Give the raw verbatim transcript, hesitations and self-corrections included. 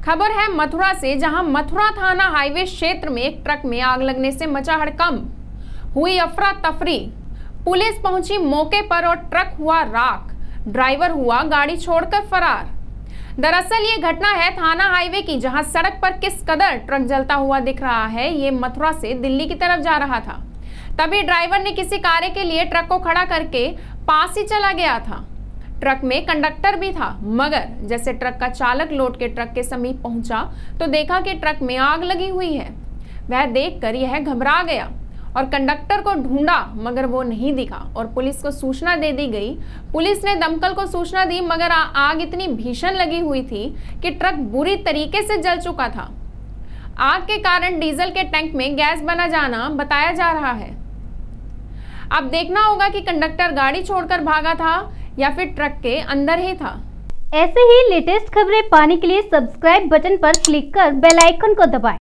खबर है मथुरा से, जहां मथुरा थाना हाईवे क्षेत्र में एक ट्रक में आग लगने से मचा हड़कंप, हुई अफरा तफरी। पुलिस पहुंची मौके पर और ट्रक हुआ राख, ड्राइवर हुआ गाड़ी छोड़कर फरार। दरअसल ये घटना है थाना हाईवे की, जहां सड़क पर किस कदर ट्रक जलता हुआ दिख रहा है। ये मथुरा से दिल्ली की तरफ जा रहा था, तभी ड्राइवर ने किसी कार्य के लिए ट्रक को खड़ा करके पास ही चला गया था। ट्रक में कंडक्टर भी था, मगर जैसे ट्रक का चालक लौट के ट्रक के समीप पहुंचा तो देखा कि ट्रक में आग लगी हुई है। वह देखकर यह घबरा गया और कंडक्टर को ढूंढा, मगर वो नहीं दिखा और पुलिस को सूचना दे दी गई। पुलिस ने दमकल को सूचना दी, मगर आग इतनी भीषण लगी हुई थी कि ट्रक बुरी तरीके से जल चुका था। आग के कारण डीजल के टैंक में गैस बना जाना बताया जा रहा है। अब देखना होगा कि कंडक्टर गाड़ी छोड़कर भागा था या फिर ट्रक के अंदर ही था। ऐसे ही लेटेस्ट खबरें पाने के लिए सब्सक्राइब बटन पर क्लिक कर बेल आइकन को दबाएं।